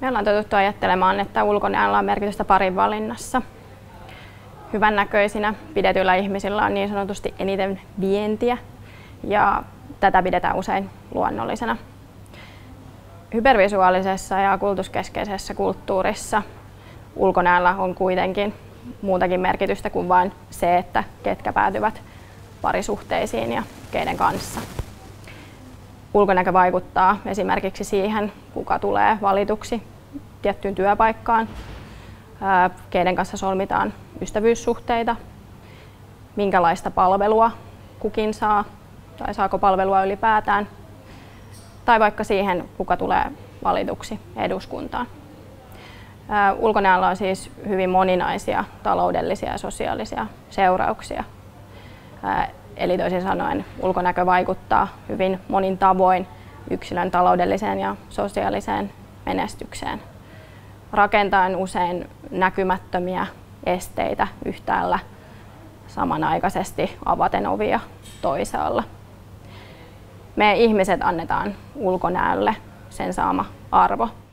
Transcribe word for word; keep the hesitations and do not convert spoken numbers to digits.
Me ollaan totuttu ajattelemaan, että ulkonäöllä on merkitystä parin valinnassa. Hyvännäköisinä pidetyillä ihmisillä on niin sanotusti eniten vientiä ja tätä pidetään usein luonnollisena. Hypervisuaalisessa ja kulutuskeskeisessä kulttuurissa ulkonäöllä on kuitenkin muutakin merkitystä kuin vain se, että ketkä päätyvät parisuhteisiin ja keiden kanssa. Ulkonäkö vaikuttaa esimerkiksi siihen, kuka tulee valituksi tiettyyn työpaikkaan, keiden kanssa solmitaan ystävyyssuhteita, minkälaista palvelua kukin saa tai saako palvelua ylipäätään, tai vaikka siihen, kuka tulee valituksi eduskuntaan. Ulkonäöllä on siis hyvin moninaisia taloudellisia ja sosiaalisia seurauksia. Eli toisin sanoen ulkonäkö vaikuttaa hyvin monin tavoin yksilön taloudelliseen ja sosiaaliseen menestykseen, rakentaen usein näkymättömiä esteitä yhtäällä samanaikaisesti avaten ovia toisaalla. Me ihmiset annetaan ulkonäölle sen saama arvo.